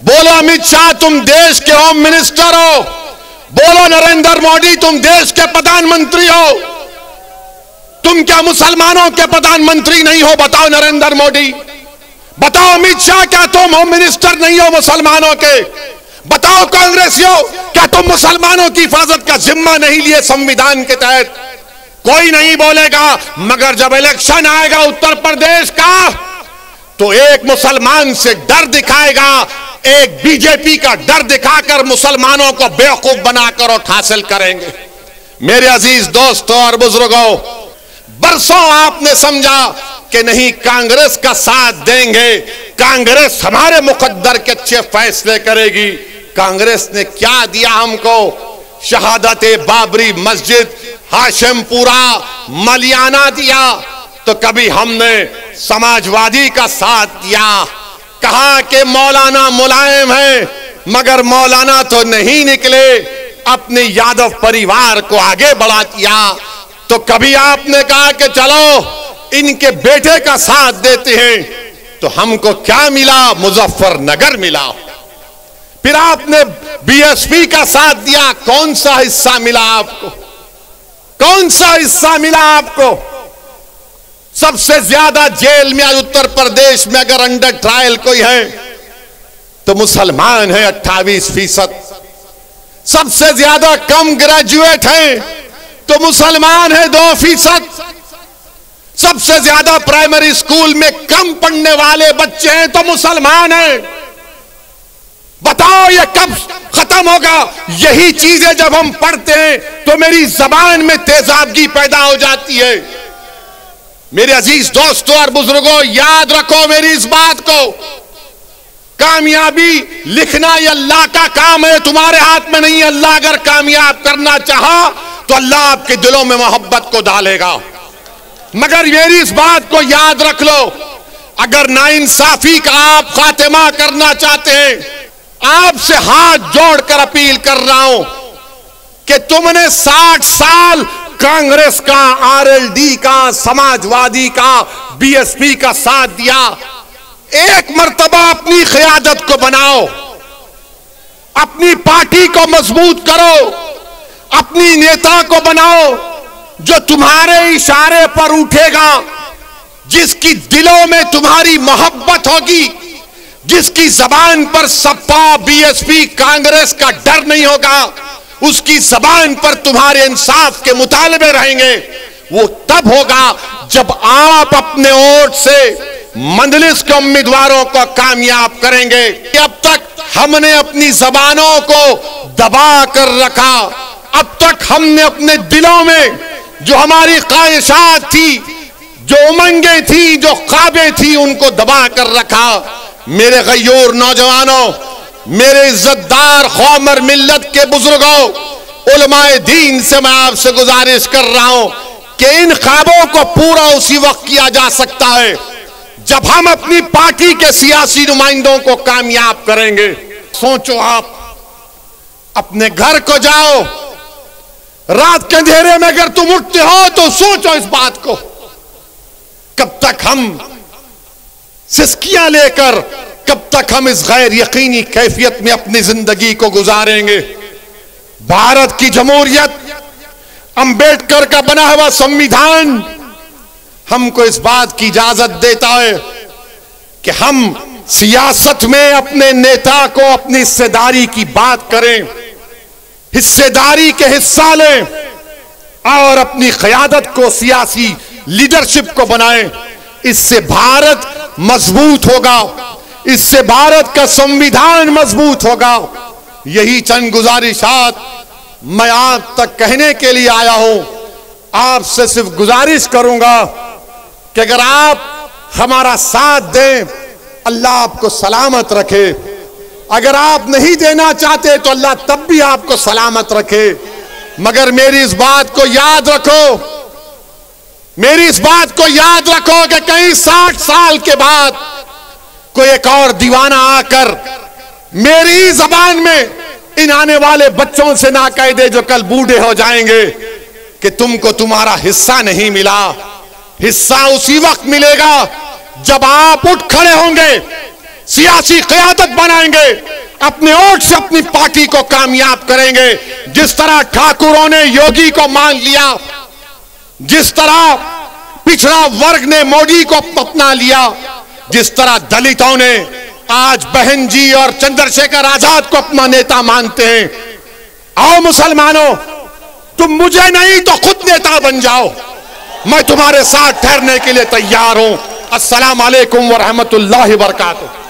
बोलो अमित शाह तुम देश के होम मिनिस्टर हो, बोलो नरेंद्र मोदी तुम देश के प्रधानमंत्री हो। तुम क्या मुसलमानों के प्रधानमंत्री नहीं हो? बताओ नरेंद्र मोदी, बताओ अमित शाह, क्या तुम होम मिनिस्टर नहीं हो मुसलमानों के? बताओ कांग्रेसियों, क्या तुम मुसलमानों की हिफाजत का जिम्मा नहीं लिए संविधान के तहत? कोई नहीं बोलेगा। मगर जब इलेक्शन आएगा उत्तर प्रदेश का, तो एक मुसलमान से डर दिखाएगा, एक बीजेपी का डर दिखाकर मुसलमानों को बेवकूफ बनाकर वोट हासिल करेंगे। मेरे अजीज दोस्तों और बुजुर्गों, बरसों आपने समझा कि नहीं कांग्रेस का साथ देंगे, कांग्रेस हमारे मुकद्दर के अच्छे फैसले करेगी। कांग्रेस ने क्या दिया हमको? शहादत बाबरी मस्जिद, हाशिमपुरा, मलियाना दिया। तो कभी हमने समाजवादी का साथ दिया, कहा कि मौलाना मुलायम है, मगर मौलाना तो नहीं निकले, अपने यादव परिवार को आगे बढ़ा दिया। तो कभी आपने कहा कि चलो इनके बेटे का साथ देते हैं, तो हमको क्या मिला? मुजफ्फरनगर मिला। फिर आपने बीएसपी का साथ दिया, कौन सा हिस्सा मिला आपको? कौन सा हिस्सा मिला आपको? सबसे ज्यादा जेल में आज उत्तर प्रदेश में अगर अंडर ट्रायल कोई है तो मुसलमान है 28%। सबसे ज्यादा कम ग्रेजुएट हैं तो मुसलमान है 2%। सबसे ज्यादा प्राइमरी स्कूल में कम पढ़ने वाले बच्चे हैं तो मुसलमान हैं। बताओ ये कब खत्म होगा? यही चीजें जब हम पढ़ते हैं तो मेरी जबान में तेजाबगी पैदा हो जाती है। मेरे अजीज दोस्तों और बुजुर्गों, याद रखो मेरी इस बात को, कामयाबी लिखना ये अल्लाह का काम है, तुम्हारे हाथ में नहीं। अल्लाह अगर कामयाब करना चाहा तो अल्लाह आपके दिलों में मोहब्बत को डालेगा। मगर मेरी इस बात को याद रख लो, अगर नाइंसाफी का आप खात्मा करना चाहते हैं, आपसे हाथ जोड़कर अपील कर रहा हूं कि तुमने 60 साल कांग्रेस का, आरएलडी का, समाजवादी का, बीएसपी का साथ दिया। एक मर्तबा अपनी क़यादत को बनाओ, अपनी पार्टी को मजबूत करो, अपनी नेता को बनाओ जो तुम्हारे इशारे पर उठेगा, जिसकी दिलों में तुम्हारी मोहब्बत होगी, जिसकी जबान पर सपा, बीएसपी, कांग्रेस का डर नहीं होगा, उसकी जबान पर तुम्हारे इंसाफ के मुतालबे रहेंगे। वो तब होगा जब आप अपने वोट से मंजलिस के उम्मीदवारों को कामयाब करेंगे। अब तक हमने अपनी जबानों को दबा कर रखा, अब तक हमने अपने दिलों में जो हमारी ख्वाहिशात थी, जो उमंगें थी, जो ख्वाबें थी, उनको दबा कर रखा। मेरे गयूर नौजवानों, मेरे इज्जतदार ख्वामर मिल्लत के बुजुर्गों, उलमाए दीन से मैं आपसे गुजारिश कर रहा हूं कि इन ख्वाबों को पूरा उसी वक्त किया जा सकता है जब हम अपनी पार्टी के सियासी नुमाइंदों को कामयाब करेंगे। सोचो, आप अपने घर को जाओ, रात के अंधेरे में अगर तुम उठते हो तो सोचो इस बात को, कब तक हम सिस्कियां लेकर, कब तक हम इस गैर यकीनी कैफियत में अपनी जिंदगी को गुजारेंगे? भारत की जमहूरियत, अंबेडकर का बना हुआ संविधान हमको इस बात की इजाजत देता है कि हम सियासत में अपने नेता को अपनी हिस्सेदारी की बात करें, हिस्सेदारी के हिस्सा लें और अपनी क़यादत को, सियासी लीडरशिप को बनाएं। इससे भारत मजबूत होगा, इससे भारत का संविधान मजबूत होगा। यही चंद गुजारिशात मैं आप तक कहने के लिए आया हूं। आपसे सिर्फ गुजारिश करूंगा कि अगर आप हमारा साथ दें, अल्लाह आपको सलामत रखे। अगर आप नहीं देना चाहते तो अल्लाह तब भी आपको सलामत रखे। मगर मेरी इस बात को याद रखो, मेरी इस बात को याद रखो कि कहीं 60 साल के बाद कोई एक और दीवाना आकर मेरी जबान में इन आने वाले बच्चों से ना कह दे जो कल बूढ़े हो जाएंगे कि तुमको तुम्हारा हिस्सा नहीं मिला। हिस्सा उसी वक्त मिलेगा जब आप उठ खड़े होंगे, सियासी क़यादत बनाएंगे, अपने वोट से अपनी पार्टी को कामयाब करेंगे। जिस तरह ठाकुरों ने योगी को मान लिया, जिस तरह पिछड़ा वर्ग ने मोदी को अपना लिया, जिस तरह दलितों ने आज बहन जी और चंद्रशेखर आजाद को अपना नेता मानते हैं। आओ मुसलमानों, तुम मुझे नहीं तो खुद नेता बन जाओ, मैं तुम्हारे साथ ठहरने के लिए तैयार हूं। अस्सलाम वालेकुम व रहमतुल्लाहि व बरकातुहू।